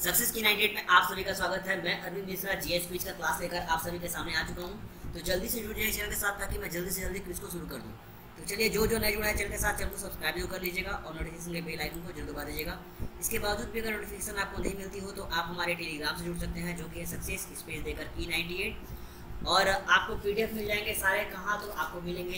Success की 98 में आप सभी का स्वागत है। मैं अरविंद मिश्रा जीएस क्विज का क्लास लेकर आप सभी के सामने आ चुका हूं। तो जल्दी से जुड़ जाइए चैनल के साथ ताकि मैं जल्दी से जल्दी क्विज को शुरू कर दूं। तो चलिए, जो जो नहीं जुड़ा है चैनल के साथ, चैनल को सब्सक्राइब जरूर कर लीजिएगा और नोटिफिकेशन के बेल आइकन को जरूर दबा दीजिएगा। इसके बावजूद भी अगर नोटिफिकेशन आपको नहीं मिलती हो तो आप हमारे टेलीग्राम से जुड़ सकते हैं, जो कि है सक्सेस स्पेस देकर E98, और आपको पीडीएफ मिल जाएंगे सारे। कहाँ? तो आपको मिलेंगे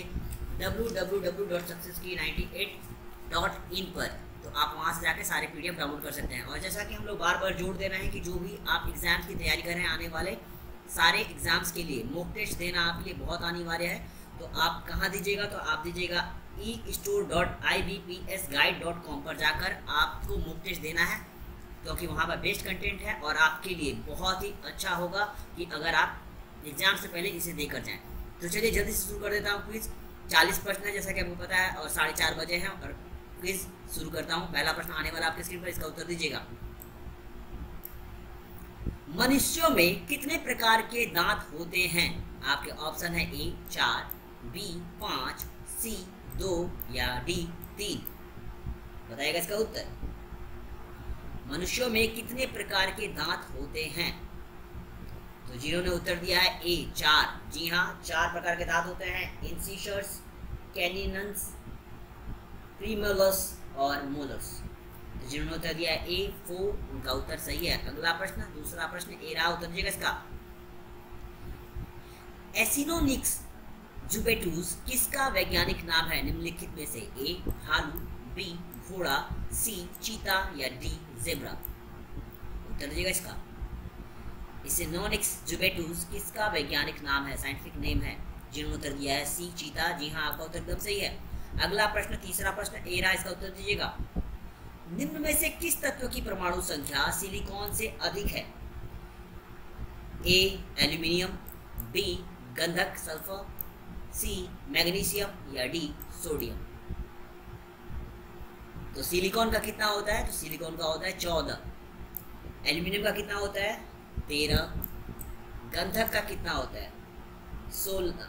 www.successkey98.in पर। तो आप वहाँ से जाकर सारे पीडीएफ डाउनलोड कर सकते हैं। और जैसा कि हम लोग बार बार जोड़ दे रहे हैं कि जो भी आप एग्जाम्स की तैयारी कर रहे हैं, आने वाले सारे एग्जाम्स के लिए मॉक टेस्ट देना आपके लिए बहुत अनिवार्य है। तो आप कहाँ दीजिएगा? तो आप दीजिएगा e-store.ibpsguide.com पर जाकर आपको मॉक टेस्ट देना है, क्योंकि वहाँ पर बेस्ट कंटेंट है और आपके लिए बहुत ही अच्छा होगा कि अगर आप एग्जाम से पहले इसे देकर जाएं। तो चलिए जल्दी से शुरू कर देता हूँ क्विज। 40 प्रश्न है जैसा कि आपको पता है, और 4:30 बजे हैं और क्विज शुरू करता हूँ। पहला प्रश्न आने वाला आपके स्क्रीन पर, इसका उत्तर दीजिएगा। मनुष्यों में कितने प्रकार के दांत होते हैं? आपके ऑप्शन है ए 4, बी 5, सी 2 या डी 3। बताइएगा इसका उत्तर। मनुष्यों में कितने प्रकार के दांत होते हैं? तो जिन्होंने उत्तर दिया है ए 4, जी हाँ, 4 प्रकार के दांत होते हैं। इंसिशर्स, कैनिनस, प्रीमोलस और मोलस। तो जिन्होंने उत्तर दिया है ए 4, उनका उत्तर सही है। अगला प्रश्न, दूसरा प्रश्न ए रहा, उत्तर दीजिएगा इसका। एसिनोनिक्स जुबेटूस किसका वैज्ञानिक नाम है निम्नलिखित में से? ए भालू, बी घोड़ा, सी चीता या डी जेब्रा। उत्तर दीजिएगा इसका। एसिनोनिक्स जुबेटूस किसका वैज्ञानिक नाम है, साइंटिफिक नेम है? जिन्होंने उत्तर दिया है सी चीता, जी हाँ, आपका उत्तर एकदम सही है। अगला प्रश्न, तीसरा प्रश्न ए रहा, इसका उत्तर दीजिएगा। निम्न में से किस तत्व की परमाणु संख्या सिलिकॉन से अधिक है? ए एल्यूमिनियम, बी गंधक सल्फर, सी मैग्नीशियम या डी सोडियम। तो सिलिकॉन का कितना होता है? तो सिलिकॉन का होता है 14। एल्यूमिनियम का कितना होता है? 13। गंधक का कितना होता है? 16।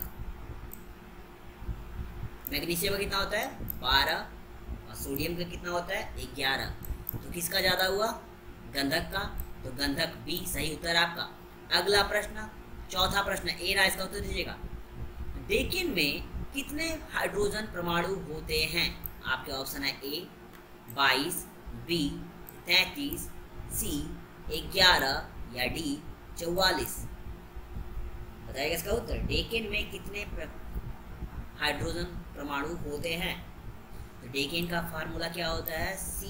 मैग्नीशियम का कितना होता है? 12। और सोडियम का कितना होता है? 11। तो किसका ज़्यादा हुआ? गंधक का। तो गंधक बी सही उत्तर आपका। अगला प्रश्न, चौथा प्रश्न ए रहा, इसका उत्तर दीजिएगा। डेकिन में कितने हाइड्रोजन परमाणु होते हैं? आपके ऑप्शन है ए 22, बी 33, सी 11 या डी 44। बताइएगा इसका उत्तर। डेकिन में कितने हाइड्रोजन परमाणु होते हैं? तो डेकिन का फार्मूला क्या होता है?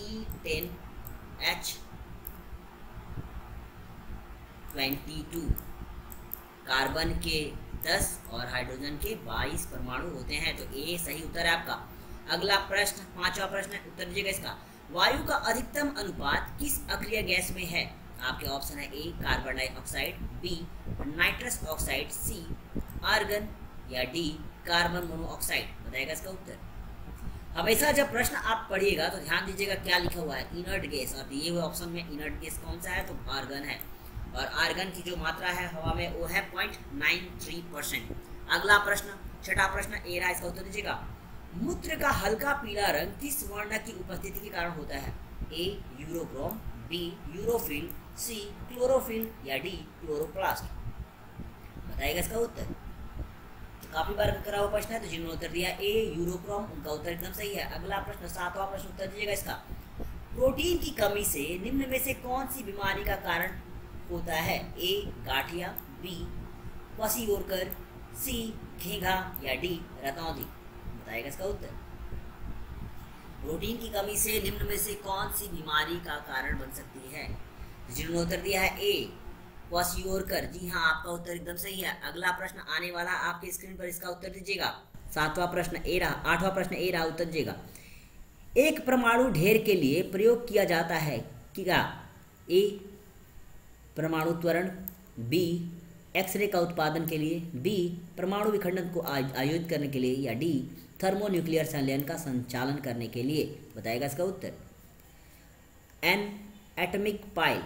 C10H22। कार्बन के 10 और हाइड्रोजन के 22 परमाणु होते हैं। तो ए सही उत्तर है आपका। अगला प्रश्न, पांचवा प्रश्न, उत्तर दीजिएगा इसका। वायु का अधिकतम अनुपात किस अक्रिय गैस में है? आपके ऑप्शन है A carbon dioxide, B nitrous oxide, C argon या डी कार्बन मोनोऑक्साइड। बताइएगा इसका उत्तर। हमेशा जब प्रश्न आप पढ़िएगा तो ध्यान दीजिएगा क्या लिखा हुआ है, इनर्ट गैस, और दिए हुए ऑप्शन में इनर्ट गैस कौन सा है? तो आर्गन है। और आर्गन की जो मात्रा है हवा में वो है 0.93%। अगला प्रश्न, छठा प्रश्न ए रहा, इसका उत्तर दीजिएगा। मूत्र का हल्का पीला रंग किस वर्ण की उपस्थिति के कारण होता है? A urochrome, B urophyll, C chlorophyll या डी क्लोरोप्लास्ट। बताइएगा इसका उत्तर। काफी बार करा हुआ प्रश्न है, तो जिन्होंने उत्तर दिया ए यूरोक्रोम, उनका उत्तर एकदम सही है। अगला प्रश्न, सातवां प्रश्न, उत्तर दीजिएगा इसका। प्रोटीन की कमी से निम्न में से कौन सी बीमारी का कारण होता है? ए गाठिया, बी क्वाशियोरकर, सी घेंघा या डी रतौंधी। बताइएगा इसका उत्तर। प्रोटीन की कमी से निम्न में से कौन सी बीमारी का कारण बन सकती है? जिन्होंने उत्तर दिया है ए क्वाशियोरकर, जी हाँ, आपका उत्तर एकदम सही है। अगला प्रश्न आने वाला आपके स्क्रीन पर, इसका उत्तर दीजिएगा। सातवां प्रश्न ए रहा, आठवां प्रश्न ए रहा, उत्तर दीजिएगा। एक परमाणु ढेर के लिए प्रयोग किया जाता है क्या? ए परमाणु त्वरण, बी एक्सरे का उत्पादन के लिए, बी परमाणु विखंडन को आयोजित करने के लिए या डी थर्मोन्यूक्लियर संलयन का संचालन करने के लिए। बताएगा इसका उत्तर। एन एटॉमिक पाइल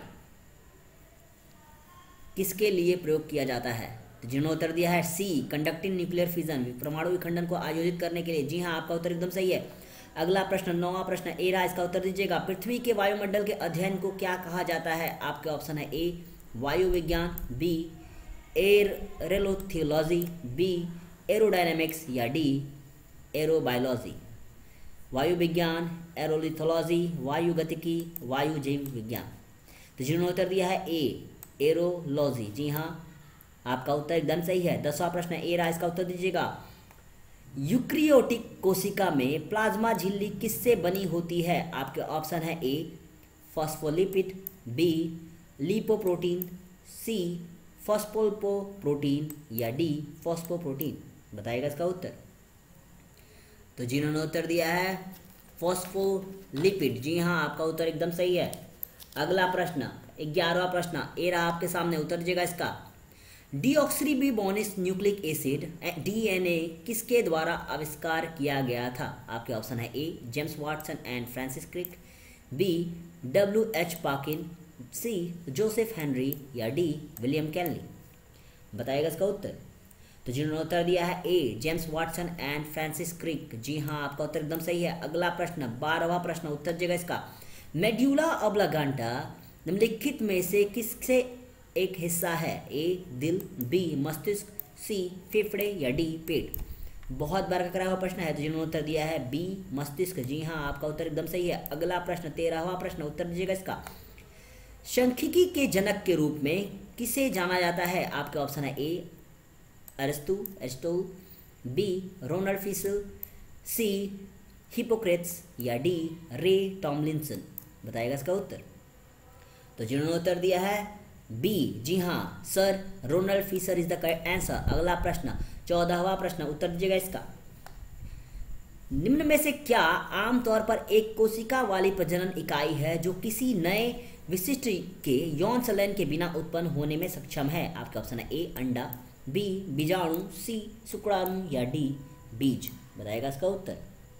किसके लिए प्रयोग किया जाता है? तो जिन्होंने उत्तर दिया है सी कंडक्टिंग न्यूक्लियर फिजन, परमाणु विखंडन को आयोजित करने के लिए। जी हाँ, आपका उत्तर एकदम सही है। अगला प्रश्न 9वां प्रश्न ए रहा, इसका उत्तर दीजिएगा। पृथ्वी के वायुमंडल के अध्ययन को क्या कहा जाता है? आपके ऑप्शन है ए वायु विज्ञान, बी एरोलॉजी, बी एरोडायनेमिक्स या डी एरोबायोलॉजी। वायु विज्ञान, एरोलिथोलॉजी, वायु गतिकी, वायु जीव विज्ञान। तो जिन्होंने उत्तर दिया है ए एरोलॉजी, जी हाँ आपका उत्तर एकदम सही है। 10वां प्रश्न ए रहा, इसका उत्तर दीजिएगा। यूक्रियोटिक कोशिका में प्लाज्मा झिल्ली किससे बनी होती है? आपके ऑप्शन है A phospholipid, B lipoprotein, C phospholipoprotein या डी फॉस्फोप्रोटीन। बताइएगा इसका उत्तर। तो जिन्होंने उत्तर दिया है फॉस्फोलिपिड, जी हाँ आपका उत्तर एकदम सही है। अगला प्रश्न 11वां प्रश्न ए रहा आपके सामने, उत्तर दीजिएगा इसका। डीऑक्सीरिबोन्यूक्लिक न्यूक्लिक एसिड डीएनए किसके द्वारा आविष्कार किया गया था? आपके ऑप्शन है A James Watson and Francis Crick, B W H. Perkin, C Joseph Henry या डी विलियम कैनली। बताइएगा इसका उत्तर। तो जिन्होंने उत्तर दिया है A James Watson and Francis Crick, जी हाँ आपका उत्तर एकदम सही है। अगला प्रश्न 12वां प्रश्न, उत्तर दीजिएगा इसका। मेड्यूला ऑब्लांगाटा निम्नलिखित में से किससे एक हिस्सा है? ए दिल, बी मस्तिष्क, सी फेफड़े या डी पेट। बहुत बार का करा हुआ प्रश्न है, तो जिन्होंने उत्तर दिया है बी मस्तिष्क, जी हाँ आपका उत्तर एकदम सही है। अगला प्रश्न 13वां प्रश्न, उत्तर दीजिएगा इसका। सांख्यिकी के जनक के रूप में किसे जाना जाता है? आपके ऑप्शन है A Aristotle, B Ronald Fisher, C Hippocrates या डी रे टॉमलिंसन। बताइएगा इसका उत्तर। तो जिन्होंने उत्तर दिया है बी, जी हाँ sir Ronald Fisher is the correct answer. अगला प्रश्न 14वां प्रश्न, उत्तर दीजिएगा इसका। निम्न में से क्या आमतौर पर एक कोशिका वाली प्रजनन इकाई है जो किसी नए विशिष्ट के यौन संलयन के बिना उत्पन्न होने में सक्षम है? आपके ऑप्शन है ए अंडा, बी बीजाणु, सी शुक्राणु या डी बीज। बताइएगा इसका उत्तर।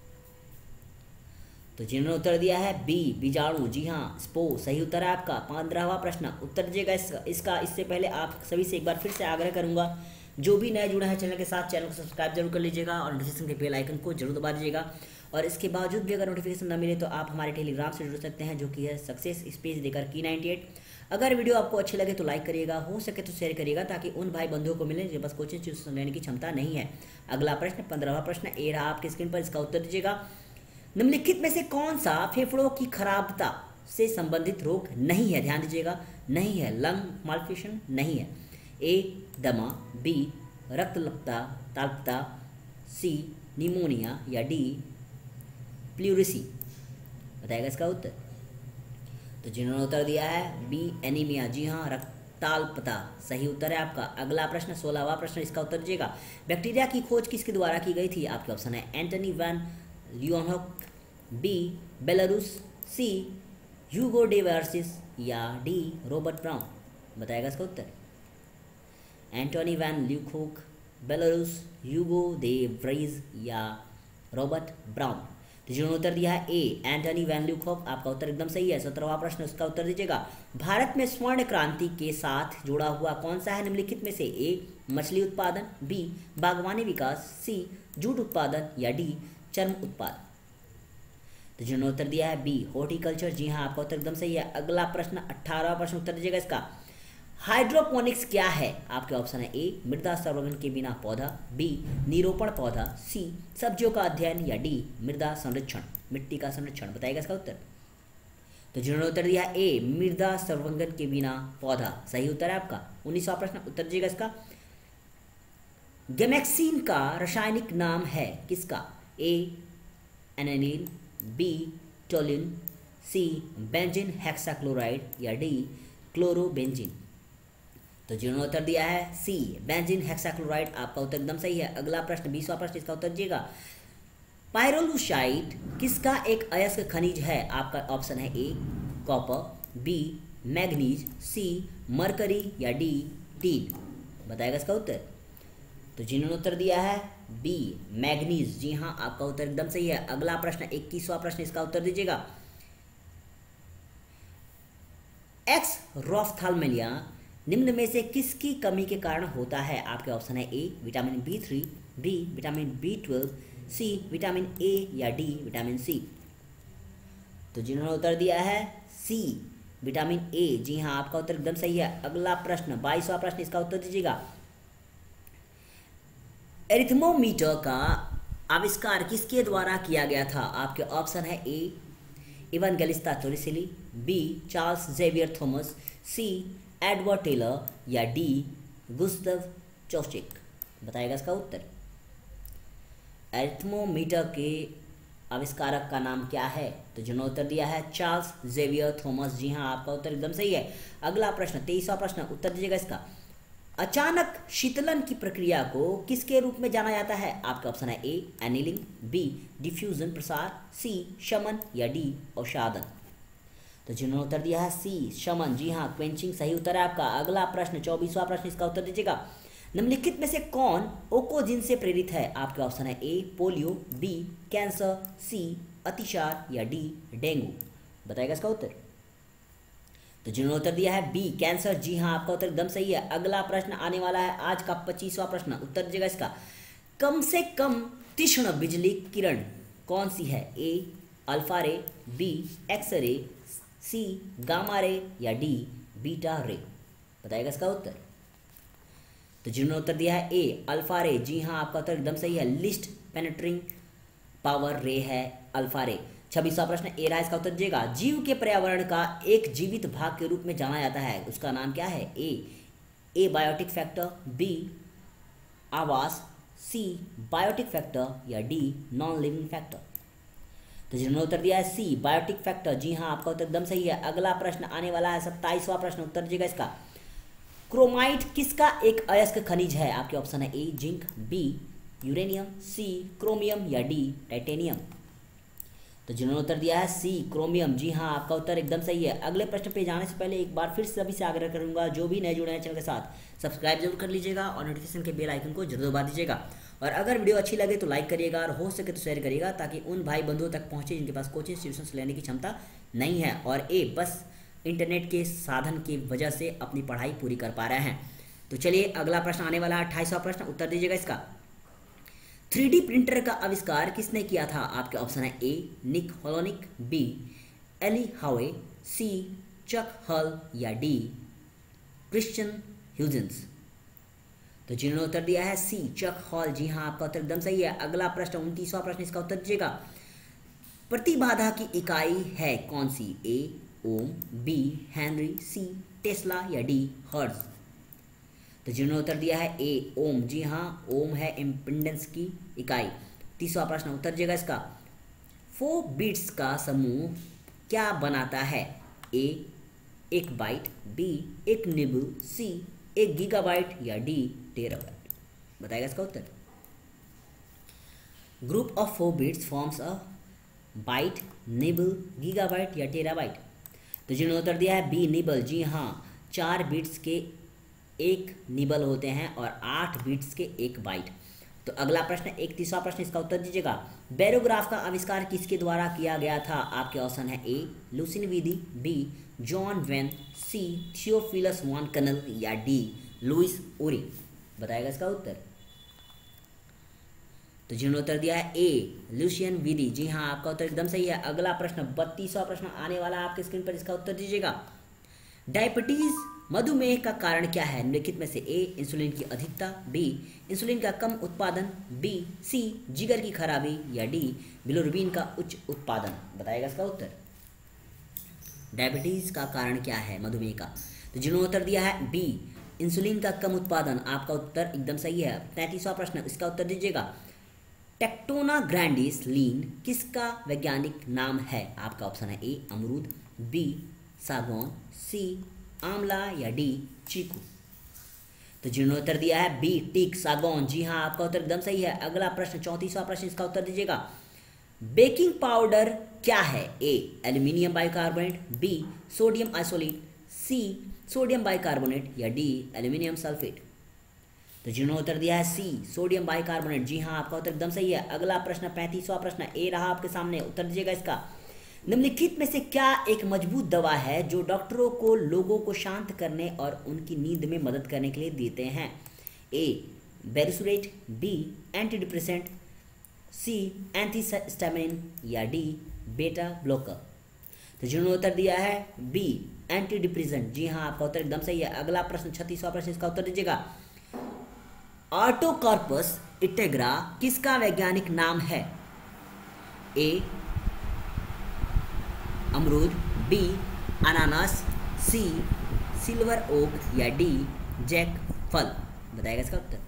तो जिन्होंने उत्तर दिया है बी बीजाणु, जी हाँ स्पो सही उत्तर है आपका। 15वां प्रश्न, उत्तर दीजिएगा इसका। इससे पहले आप सभी से एक बार फिर से आग्रह करूंगा, जो भी नए जुड़ा है चैनल के साथ, चैनल को सब्सक्राइब जरूर कर लीजिएगा और नोटिफिकेशन के बेल आइकन को जरूर दबा दीजिएगा। और इसके बावजूद भी अगर नोटिफिकेशन न मिले तो आप हमारे टेलीग्राम से जुड़ सकते हैं, जो कि है सक्सेस स्पेस देकर की 98। अगर वीडियो आपको अच्छी लगे तो लाइक करिएगा, हो सके तो शेयर करिएगा, ताकि उन भाई बंधुओं को मिले जो बस कोचिंग ट्यूशन लेने की क्षमता नहीं है। अगला प्रश्न 15वां प्रश्न ए रहा आपकी स्क्रीन पर, इसका उत्तर दीजिएगा। निम्नलिखित में से कौन सा फेफड़ों की खराबता से संबंधित रोग नहीं है? ध्यान दीजिएगा, नहीं है लंग मालफंक्शन, नहीं है ए दमा, बी रक्तताल्पता, सी निमोनिया या डी प्लूरिसी। बताएगा इसका उत्तर। तो जिन्होंने उत्तर दिया है बी एनीमिया, जी हाँ रक्ताल्पता सही उत्तर है आपका। अगला प्रश्न 16वां प्रश्न, इसका उत्तर दीजिएगा। बैक्टीरिया की खोज किसके द्वारा की गई थी? आपके ऑप्शन है Antony van Leeuwenhoek, B Belarus, C Hugo de Vries या डी रॉबर्ट ब्राउन। बताएगा इसका उत्तर। Antonie van Leeuwenhoek, Belarus, Hugo de Vries या रॉबर्ट ब्राउन। तो जिन्होंने उत्तर दिया है ए एंटनी वैन ल्यूखोक, आपका उत्तर एकदम सही है। 17वां प्रश्न, उसका उत्तर दीजिएगा। भारत में स्वर्ण क्रांति के साथ जुड़ा हुआ कौन सा है निम्नलिखित में से? ए मछली उत्पादन, बी बागवानी विकास, सी जूट उत्पादन या डी चर्म उत्पादन। तो जिन्होंने उत्तर दिया है बी हॉर्टिकल्चर, जी हाँ आपका उत्तर एकदम सही है। अगला प्रश्न 18वां प्रश्न, उत्तर दीजिएगा इसका। हाइड्रोपोनिक्स क्या है? आपके ऑप्शन है ए मृदा संवर्धन के बिना पौधा, बी निरोपण पौधा, सी सब्जियों का अध्ययन या डी मृदा संरक्षण मिट्टी का संरक्षण। बताएगा इसका उत्तर। तो जिन्होंने उत्तर दिया है ए मृदा संवर्धन के बिना पौधा सही उत्तर है आपका। 19वां प्रश्न, उत्तर दीजिएगा इसका। गैमेक्सिन का रासायनिक नाम है किसका? ए एनानिन, B toluene, C benzene hexachloride या डी क्लोरोबेंजीन। तो जिन्होंने उत्तर दिया है सी बेंजीन हेक्साक्लोराइड, आपका उत्तर एकदम सही है। अगला प्रश्न 20वां प्रश्न, इसका उत्तर दीजिएगा। पायरोलुसाइट किसका एक अयस्क खनिज है? आपका ऑप्शन है A copper, B manganese, C mercury या डी टीन। बताएगा इसका उत्तर। तो जिन्होंने उत्तर दिया है बी मैग्नीज, जी हाँ आपका उत्तर एकदम सही है। अगला प्रश्न 21वां प्रश्न, इसका उत्तर दीजिएगा। एक्स रोफ्थाल्मेलिया निम्न में से किसकी कमी के कारण होता है? आपके ऑप्शन है A vitamin B3, B vitamin B12, C vitamin A या डी विटामिन सी? तो जिन्होंने उत्तर दिया है सी विटामिन ए, जी हाँ आपका उत्तर एकदम सही है। अगला प्रश्न 22वां प्रश्न, इसका उत्तर दीजिएगा। एरिथमोमीटर का आविष्कार किसके द्वारा किया गया था? आपके ऑप्शन है A Evangelista Torricelli, B Charles Xavier Thomas, C Edward Teller या डी गुस्ताव चौचिक? बताएगा इसका उत्तर। एरिथमोमीटर के आविष्कारक का नाम क्या है? तो जिन्होंने उत्तर दिया है चार्ल्स जेवियर थॉमस, जी हाँ आपका उत्तर एकदम सही है। अगला प्रश्न 23वां प्रश्न, उत्तर दीजिएगा इसका। अचानक शीतलन की प्रक्रिया को किसके रूप में जाना जाता है? आपका ऑप्शन है ए एनीलिंग, बी डिफ्यूजन प्रसार, सी शमन या डी औषाधन? तो जिन्होंने उत्तर दिया है सी शमन, जी हाँ क्वेंचिंग सही उत्तर है आपका। अगला प्रश्न 24वां प्रश्न, इसका उत्तर दीजिएगा। निम्नलिखित में से कौन ओकोजिन से प्रेरित है? आपके ऑप्शन है A polio, B cancer, C अतिसार या डी डेंगू? बताएगा इसका उत्तर। तो जिन्होंने उत्तर दिया है बी कैंसर, जी हाँ आपका उत्तर एकदम सही है। अगला प्रश्न आने वाला है आज का 25वां प्रश्न, उत्तर दीजिएगा इसका। कम से कम तीक्ष्ण बिजली किरण कौन सी है? A alpha ray, B X ray, C gamma ray या डी बीटा रे? बताएगा इसका उत्तर। तो जिन्होंने उत्तर दिया है ए अल्फा रे, जी हाँ आपका उत्तर एकदम सही है। लिस्ट पेनेट्रिंग पावर रे है अल्फा रे। 26वां प्रश्न ए रहा, इसका उत्तर दीजिएगा। जीव के पर्यावरण का एक जीवित भाग के रूप में जाना जाता है, उसका नाम क्या है? ए बायोटिक फैक्टर, बी आवास, सी बायोटिक फैक्टर या डी नॉन लिविंग फैक्टर? तो जिन्होंने उत्तर दिया है सी बायोटिक फैक्टर, जी हाँ आपका उत्तर एकदम सही है। अगला प्रश्न आने वाला है 27वां प्रश्न, उत्तर दीजिएगा इसका। क्रोमाइट किसका एक अयस्क खनिज है? आपके ऑप्शन है A zinc, B uranium, C chromium या डी टाइटेनियम? तो जिन्होंने उत्तर दिया है सी क्रोमियम, जी हाँ आपका उत्तर एकदम सही है। अगले प्रश्न पे जाने से पहले एक बार फिर सभी से आग्रह करूंगा, जो भी नए जुड़े हैं चैनल के साथ सब्सक्राइब जरूर कर लीजिएगा और नोटिफिकेशन के बेल आइकन को जरूर दबा दीजिएगा। और अगर वीडियो अच्छी लगे तो लाइक करिएगा और हो सके तो शेयर करिएगा, ताकि उन भाई बंधुओं तक पहुँचे जिनके पास कोचिंग इंस्टीट्यूशन लेने की क्षमता नहीं है और बस इंटरनेट के साधन की वजह से अपनी पढ़ाई पूरी कर पा रहे हैं। तो चलिए अगला प्रश्न आने वाला है 28वां प्रश्न, उत्तर दीजिएगा इसका। 3D प्रिंटर का आविष्कार किसने किया था? आपके ऑप्शन है ए निक होलोनिक, बी एली हावे, सी चक हल या डी क्रिश्चियन ह्यूजेंस? तो जिन्होंने उत्तर दिया है सी चक हॉल, जी हाँ आपका उत्तर एकदम सही है। अगला प्रश्न 29वां प्रश्न, इसका उत्तर दीजिएगा। प्रतिबाधा की इकाई है कौन सी? A ohm, B Henry, C tesla या डी हर्ट्ज? तो जिन्होंने उत्तर दिया है ए ओम, जी हाँ ओम है इम्पिडेंस की इकाई। 30वां प्रश्न, उत्तर दीजिएगा इसका। 4 बिट्स का समूह क्या बनाता है? ए एक बाइट, बी एक निबल, सी एक गीगाबाइट या डी टेराबाइट? बताएगा इसका उत्तर। Group of 4 bits forms a byte, nibble, gigabyte या टेराबाइट? तो जिन्होंने उत्तर दिया है बी निबल, जी हाँ 4 बिट्स के एक निबल होते हैं और 8 बिट्स के एक बाइट। तो अगला प्रश्न 31वां प्रश्न, इसका उत्तर दीजिएगा। बैरोग्राफ का आविष्कार किसके द्वारा किया गया था? आपके ऑप्शन है ए लुसिन विदी, B John Venn, C Theophilus von कनल या डी लुइस ओरी? बताएगा इसका उत्तर। तो जिन्होंने उत्तर दिया है ए लुसियन विदी, जी हाँ आपका उत्तर एकदम सही है। अगला प्रश्न 32वां प्रश्न आने वाला है आपके स्क्रीन पर, इसका उत्तर दीजिएगा। डायबिटीज मधुमेह का कारण क्या है? निम्नलिखित में से ए इंसुलिन की अधिकता, बी इंसुलिन का कम उत्पादन, बी सी जिगर की खराबी या डी बिलिरुबिन का उच्च उत्पादन? बताएगा इसका उत्तर। डायबिटीज का कारण क्या है मधुमेह का? तो जिन्होंने उत्तर दिया है बी इंसुलिन का कम उत्पादन, आपका उत्तर एकदम सही है। 33वां प्रश्न, इसका उत्तर दीजिएगा। टेक्टोना ग्रैंडिस लीन किसका वैज्ञानिक नाम है? आपका ऑप्शन है ए अमरूद, बी सागौन, सी आंवला या डी चीकू? तो जिन्होंने उत्तर दिया है बी टीक सागौन, जी हाँ आपका उत्तर एकदम सही है। अगला प्रश्न 34वां प्रश्न, इसका उत्तर दीजिएगा। बेकिंग पाउडर क्या है? A aluminium bicarbonate, B sodium isolate, C sodium bicarbonate या डी एल्यूमिनियम सल्फेट? तो जिन्होंने उत्तर दिया है सी सोडियम बाइकार्बोनेट, जी हाँ आपका उत्तर एकदम सही है। अगला प्रश्न 35वां प्रश्न ए रहा आपके सामने, उत्तर दीजिएगा इसका। निम्नलिखित में से क्या एक मजबूत दवा है जो डॉक्टरों को लोगों को शांत करने और उनकी नींद में मदद करने के लिए देते हैं? ए बेरिसुरेट, B anti depressant, C antihistamine या डी बेटा ब्लॉकर। तो जिन्होंने उत्तर दिया है बी एंटी डिप्रेसेंट, जी हाँ आपका उत्तर एकदम सही है। अगला प्रश्न 36वां प्रश्न, इसका उत्तर दीजिएगा। ऑर्टोकार्पस इंटेग्रा किसका वैज्ञानिक नाम है? ए अमरूद, बी अनानास, सी सिल्वर ओक या डी जैक फल। बताएगा इसका उत्तर।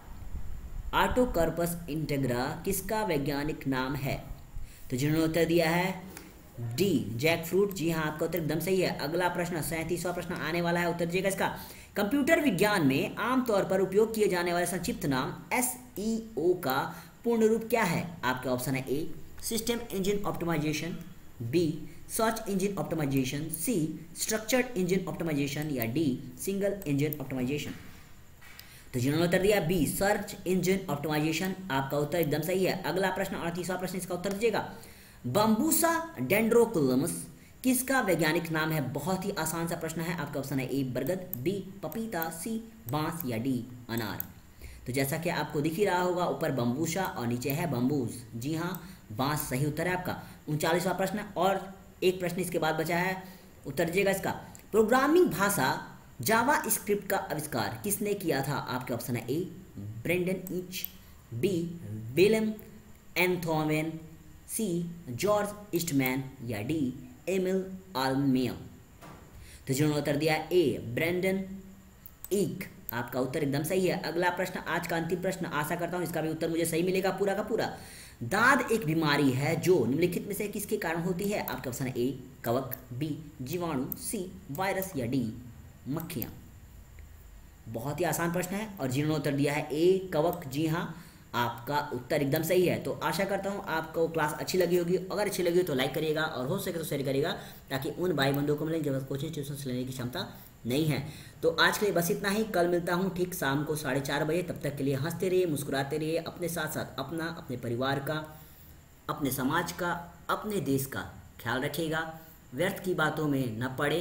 ऑर्टोकार्पस इंटेग्रा किसका वैज्ञानिक नाम है? तो जिन्होंने उत्तर दिया है डी जैक फ्रूट, जी हाँ आपका उत्तर एकदम सही है। अगला प्रश्न 37वां प्रश्न आने वाला है, उत्तर दीजिएगा इसका। कंप्यूटर विज्ञान में आमतौर पर उपयोग किए जाने वाले संक्षिप्त नाम SEO का पूर्ण रूप क्या है? आपके ऑप्शन है A system engine optimisation, B search engine optimisation, C structured engine optimisation या डी सिंगल इंजन ऑप्टिमाइजेशन। तो जिन्होंने उत्तर दिया बी सर्च इंजन ऑप्टिमाइजेशन, आपका उत्तर एकदम सही है। अगला प्रश्न 38वां प्रश्न, इसका उत्तर दीजिएगा। बम्बूसा डेंड्रोक्लमस किसका वैज्ञानिक नाम है? बहुत ही आसान सा प्रश्न है। आपका ऑप्शन है ए बरगद, बी पपीता, सी बांस या डी अनार। तो जैसा कि आपको दिख ही रहा होगा, ऊपर बम्बूसा और नीचे है बम्बूज, जी हाँ बांस सही उत्तर है आपका। 39वां प्रश्न और एक प्रश्न इसके बाद बचा है, उत्तर दीजिएगा इसका। प्रोग्रामिंग भाषा जावा स्क्रिप्ट का आविष्कार किसने किया था? आपके ऑप्शन है A Brendan inch, B William Einthoven, C George Eastman या डी एमिल आल्मिया। तो जिन्होंने उत्तर दिया ए ब्रेंडन ईक, आपका उत्तर एकदम सही है। अगला प्रश्न आज का अंतिम प्रश्न, आशा करता हूँ इसका भी उत्तर मुझे सही मिलेगा पूरा का पूरा। दाद एक बीमारी है जो निम्नलिखित में से किसके कारण होती है? आपके ऑप्शन है ए कवक, बी जीवाणु, सी वायरस या डी मक्खियाँ। बहुत ही आसान प्रश्न है और जिन्होंने उत्तर दिया है ए कवक, जी हाँ आपका उत्तर एकदम सही है। तो आशा करता हूँ आपको क्लास अच्छी लगी होगी। अगर अच्छी लगी तो लाइक करिएगा और हो सके तो शेयर करिएगा, ताकि उन भाई बंधुओं को मिले जब कोचिंग ट्यूशन से लेने की क्षमता नहीं है। तो आज के लिए बस इतना ही। कल मिलता हूँ ठीक शाम को 4:30 बजे। तब तक के लिए हंसते रहिए, मुस्कुराते रहिए, अपने साथ साथ अपना, अपने परिवार का, अपने समाज का, अपने देश का ख्याल रखिएगा। व्यर्थ की बातों में न पड़े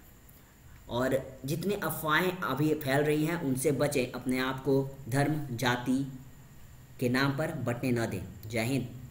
और जितने अफवाहें अभी फैल रही हैं उनसे बचें। अपने आप को धर्म जाति के नाम पर बंटने न दें। जय हिंद।